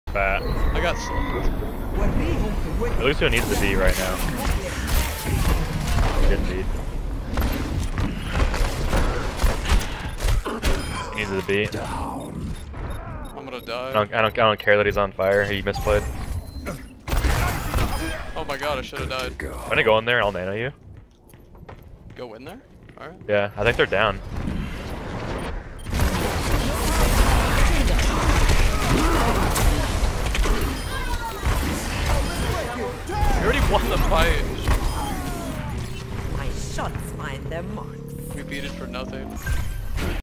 Bat. I got slumped. At least who needs the B right now? Good B. He needs the B. I'm gonna die. I don't care that he's on fire. He misplayed. Oh my god, I should have died. I'm gonna go in there and I'll nano you. Go in there? Alright. Yeah, I think they're down. We already won the fight. My shots find their marks. We beat it for nothing.